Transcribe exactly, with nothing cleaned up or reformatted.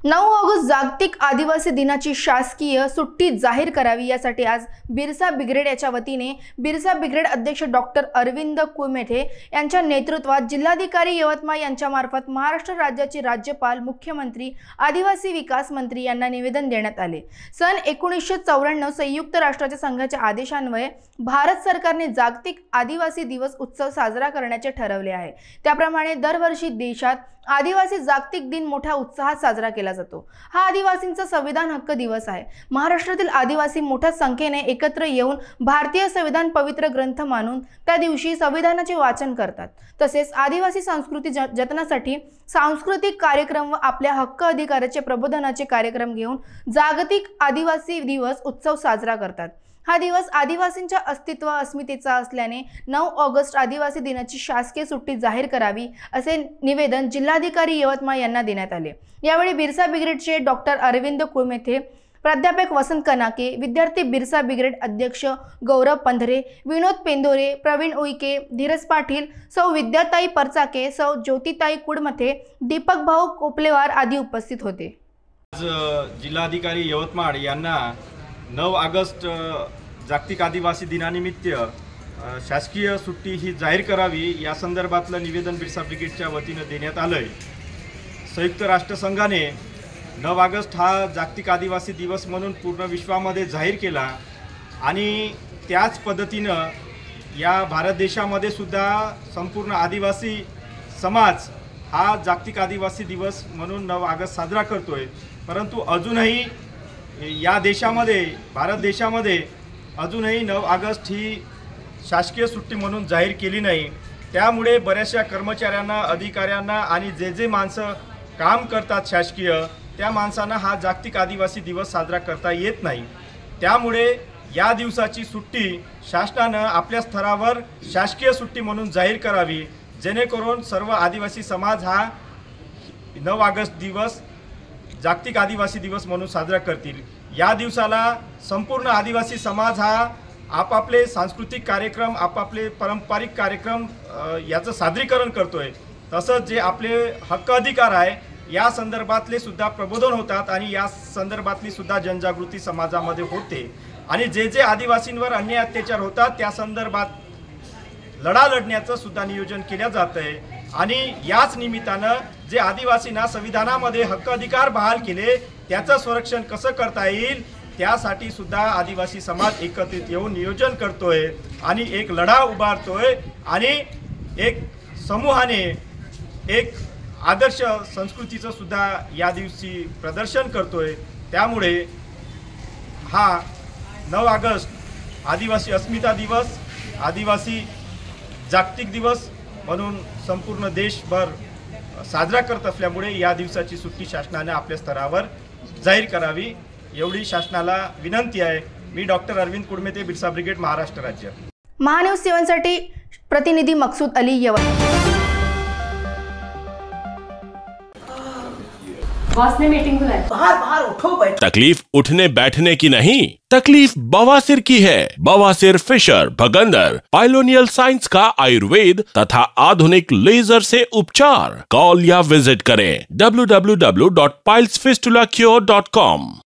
नऊ ऑगस्ट जागतिक आदिवासी दिनाची शासकीय सुट्टी जाहीर करावी यासाठी आज बिरसा ब्रिगेड याच्या वतीने बिरसा ब्रिगेड अध्यक्ष डॉक्टर अरविंद कुळमेथे यांच्या नेतृत्वात जिल्हाधिकारी यवतमाळ यांच्या मार्फत महाराष्ट्र राज्याचे राज्यपाल, मुख्यमंत्री, आदिवासी विकास मंत्री यांना निवेदन देण्यात आले। सन एकोणीसशे चौऱ्याण्णव संयुक्त राष्ट्राच्या संघाच्या आदेशान्वये भारत सरकारने जागतिक आदिवासी दिवस उत्सव साजरा करण्याचे ठरवले आहे। त्याप्रमाणे दरवर्षी देशात आदिवासी जागतिक दिन मोठ्या उत्साहात साजरा केला जातो। हा आदिवासींचा संविधान हक्क दिवस आहे। महाराष्ट्रातील आदिवासी मोठ्या संख्येने एकत्र येऊन भारतीय संविधान पवित्र ग्रंथ मानून त्या दिवशी संविधानाचे वाचन करतात। तसेच आदिवासी संस्कृती जतनासाठी सांस्कृतिक कार्यक्रम व आपल्या हक्क अधिकाराचे प्रबोधनाचे कार्यक्रम घेऊन जागतिक आदिवासी दिवस उत्सव साजरा करतात। हा दिवस आदिवासींच्या अस्तित्व अस्मितेचा असल्याने नऊ ऑगस्ट आदिवासी दिनाची शासकीय सुट्टी जाहीर करावी असे निवेदन जिल्हाधिकारी यवतमाळ यांना देण्यात आले। यावेळी बिरसा ब्रिगेडचे डॉक्टर अरविंद कुळमेथे, प्राध्यापक वसंत कनाके, विद्यार्थी बिरसा ब्रिगेड अध्यक्ष गौरव पंधरे, विनोद पेंदोरे, प्रवीण उईके, धीरज पाटील, सौ विद्याताई परचाके, सौ ज्योतिताई कुळमेथे, दीपक भाऊ कोपलेवार आदी उपस्थित होते। आज जिल्हाधिकारी यवतमाळ यांना नऊ ऑगस्ट जागतिक आदिवासी दिनानिमित्त शासकीय सुट्टी ही जाहीर करावी या संदर्भातलं निवेदन बिरसा ब्रिगेडच्या वतीने देण्यात आलं आहे। संयुक्त राष्ट्रसंघाने नऊ ऑगस्ट हा जागतिक आदिवासी दिवस म्हणून पूर्ण विश्वामध्ये जाहीर केला आणि त्याच पद्धतीनं या भारत देशामध्ये सुद्धा संपूर्ण आदिवासी समाज हा जागतिक आदिवासी दिवस म्हणून नऊ ऑगस्ट साजरा करतोय। परंतु अजूनही या देशामध्ये भारत देशामध्ये अजूनही नऊ ऑगस्ट ही शासकीय सुट्टी म्हणून जाहीर केली नाही। त्यामुळे बऱ्याचशा कर्मचाऱ्यांना, अधिकाऱ्यांना आणि जे जे माणसं काम करतात शासकीय त्या माणसांना हा जागतिक आदिवासी दिवस साजरा करता येत नाही। त्यामुळे या दिवसाची सुट्टी शासनानं आपल्या स्तरावर शासकीय सुट्टी म्हणून जाहीर करावी, जेणेकरून सर्व आदिवासी समाज हा नऊ ऑगस्ट दिवस जागतिक आदिवासी दिवस म्हणून साजरा करतील। या दिवसाला संपूर्ण आदिवासी समाज हा आपापले सांस्कृतिक कार्यक्रम, आपापले पारंपरिक कार्यक्रम याचं सादरीकरण करतोय। तसंच जे आपले हक्क अधिकार आहे या संदर्भातले सुद्धा प्रबोधन होतात आणि या संदर्भातली सुद्धा जनजागृती समाजामध्ये होते आणि जे जे आदिवासींवर अन्याय अत्याचार होतात त्या संदर्भात लढा लढण्याचं सुद्धा नियोजन केलं जात आहे। आणि याच निमित्तानं जे आदिवासींना संविधानामध्ये हक्क अधिकार बहाल केले त्याचं संरक्षण कसं करता येईल त्यासाठी सुद्धा आदिवासी समाज एकत्रित येऊन नियोजन करतोय आणि एक लढा उभारतोय आणि एक समूहाने एक आदर्श संस्कृतीचं सुद्धा या दिवशी प्रदर्शन करतोय। त्यामुळे हा नऊ ऑगस्ट आदिवासी अस्मिता दिवस, आदिवासी जागतिक दिवस म्हणून संपूर्ण देशभर साजरा करत असल्यामुळे या दिवसाची सुट्टी शासनाने आपल्या स्तरावर जाहीर करावी एवढी शासनाला विनंती आहे। मी डॉक्टर अरविंद कुळमेथे, बिरसा ब्रिगेड, महाराष्ट्र राज्य। महान्यूज सेवनसाठी प्रतिनिधी मकसूद अली, यवतमाळ। बॉस ने मीटिंग बुलाई। बाहर बाहर उठो बैठो। तकलीफ उठने बैठने की नहीं, तकलीफ बवासीर की है। बवासीर, फिशर, भगंदर, पाइलोनियल साइंस का आयुर्वेद तथा आधुनिक लेजर से उपचार। कॉल या विजिट करें W W W dot piles fistula cure dot com.